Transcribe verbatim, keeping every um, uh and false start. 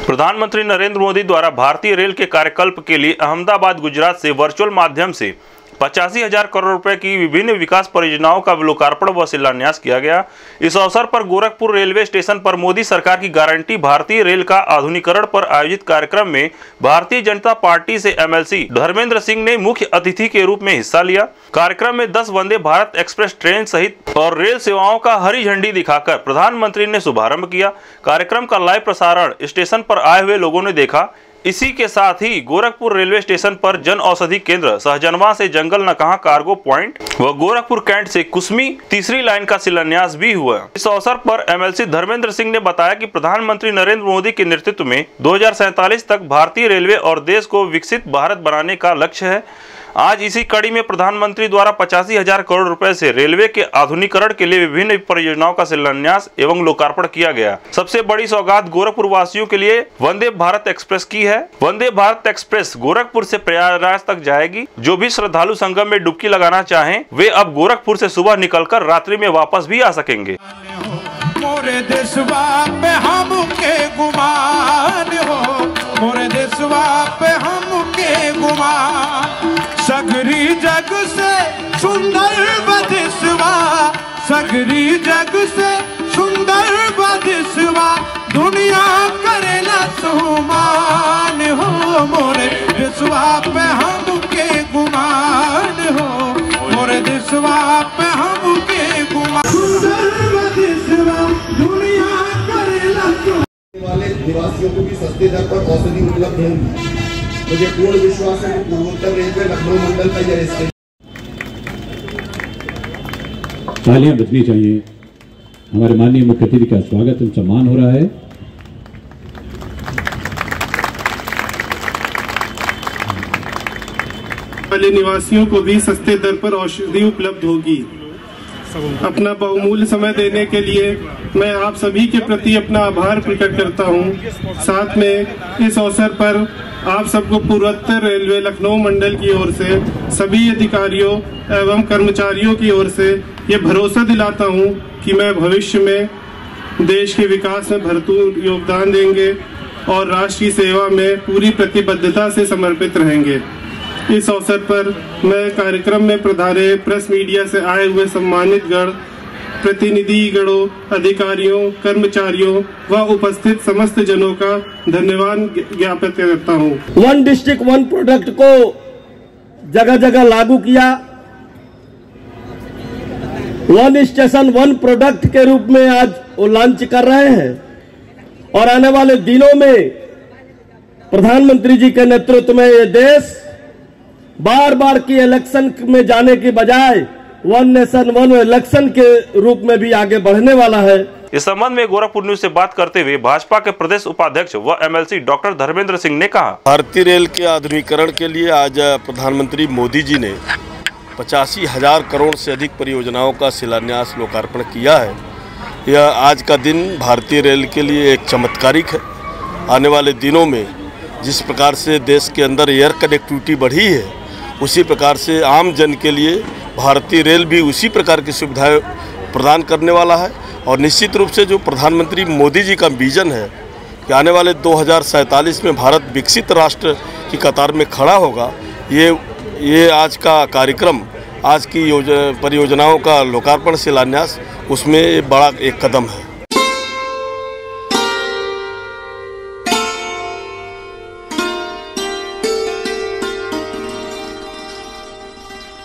प्रधानमंत्री नरेंद्र मोदी द्वारा भारतीय रेल के कार्यकल्प के लिए अहमदाबाद गुजरात से वर्चुअल माध्यम से पचासी हजार करोड़ रुपए की विभिन्न विकास परियोजनाओं का लोकार्पण व शिलान्यास किया गया। इस अवसर पर गोरखपुर रेलवे स्टेशन पर मोदी सरकार की गारंटी भारतीय रेल का आधुनिकीकरण पर आयोजित कार्यक्रम में भारतीय जनता पार्टी से एमएलसी धर्मेंद्र सिंह ने मुख्य अतिथि के रूप में हिस्सा लिया। कार्यक्रम में दस वंदे भारत एक्सप्रेस ट्रेन सहित और रेल सेवाओं का हरी झंडी दिखाकर प्रधानमंत्री ने शुभारंभ किया। कार्यक्रम का लाइव प्रसारण स्टेशन पर आए हुए लोगों ने देखा। इसी के साथ ही गोरखपुर रेलवे स्टेशन पर जन औषधि केंद्र, सहजनवा से जंगल नकहा कार्गो पॉइंट व गोरखपुर कैंट से कुसमी तीसरी लाइन का शिलान्यास भी हुआ। इस अवसर पर एमएलसी धर्मेंद्र सिंह ने बताया कि प्रधानमंत्री नरेंद्र मोदी के नेतृत्व में दो हजार सैंतालीस तक भारतीय रेलवे और देश को विकसित भारत बनाने का लक्ष्य है। आज इसी कड़ी में प्रधानमंत्री द्वारा पचासी हजार करोड़ रुपए से रेलवे के आधुनिकीकरण के लिए विभिन्न परियोजनाओं का शिलान्यास एवं लोकार्पण किया गया। सबसे बड़ी सौगात गोरखपुर वासियों के लिए वंदे भारत एक्सप्रेस की है। वंदे भारत एक्सप्रेस गोरखपुर से प्रयागराज तक जाएगी। जो भी श्रद्धालु संगम में डुबकी लगाना चाहें, वे अब गोरखपुर से सुबह निकलकर रात्रि में वापस भी आ सकेंगे। मोरे देशवा पे हमके गुमान हो, मोरे देशवा पे हमके गुमान, सगरी जग से सुंदर बदिसवा, सगरी जग से सुंदर बदिसवा, दुनिया करेला सुमान हो, मोरे देशवा पे हमके गुमान हो, मोरे देशवा पे हमके गुमान, सुंदर बदिसवा, दुनिया करेला वाले निवासियों को भी सस्ते दर पर औषधि उपलब्ध होंगी। मुझे पूर्ण विश्वास है कि पूर्वोत्तर रेलवे लखनऊ मंडल का यह स्टेशन। तालियां बजनी चाहिए। हमारे माननीय मुख्य अतिथि का स्वागत एवं सम्मान हो रहा है। वाले निवासियों को भी सस्ते दर पर औषधि उपलब्ध होगी। अपना बहुमूल्य समय देने के लिए मैं आप सभी के प्रति अपना आभार प्रकट करता हूं। साथ में इस अवसर पर आप सबको पूर्वोत्तर रेलवे लखनऊ मंडल की ओर से सभी अधिकारियों एवं कर्मचारियों की ओर से ये भरोसा दिलाता हूं कि मैं भविष्य में देश के विकास में भरपूर योगदान देंगे और राष्ट्र की सेवा में पूरी प्रतिबद्धता से समर्पित रहेंगे। इस अवसर पर मैं कार्यक्रम में पधारे प्रेस मीडिया से आए हुए सम्मानित गण, प्रतिनिधि गणों, अधिकारियों, कर्मचारियों व उपस्थित समस्त जनों का धन्यवाद ज्ञापित करता हूं। वन डिस्ट्रिक्ट वन प्रोडक्ट को जगह जगह लागू किया। वन स्टेशन वन प्रोडक्ट के रूप में आज वो लॉन्च कर रहे हैं और आने वाले दिनों में प्रधानमंत्री जी के नेतृत्व में ये देश बार बार की इलेक्शन में जाने की बजाय वन नेशन वन इलेक्शन के रूप में भी आगे बढ़ने वाला है। इस संबंध में गोरखपुर न्यूज से बात करते हुए भाजपा के प्रदेश उपाध्यक्ष व एमएलसी डॉक्टर धर्मेंद्र सिंह ने कहा, भारतीय रेल के आधुनिकीकरण के लिए आज प्रधानमंत्री मोदी जी ने पचासी हजार करोड़ से अधिक परियोजनाओं का शिलान्यास लोकार्पण किया है। यह आज का दिन भारतीय रेल के लिए एक चमत्कारिक है। आने वाले दिनों में जिस प्रकार से देश के अंदर एयर कनेक्टिविटी बढ़ी है, उसी प्रकार से आम जन के लिए भारतीय रेल भी उसी प्रकार की सुविधाएं प्रदान करने वाला है। और निश्चित रूप से जो प्रधानमंत्री मोदी जी का विजन है कि आने वाले दो हज़ार सैंतालीस में भारत विकसित राष्ट्र की कतार में खड़ा होगा, ये ये आज का कार्यक्रम, आज की परियोजनाओं का लोकार्पण शिलान्यास, उसमें बड़ा एक कदम है।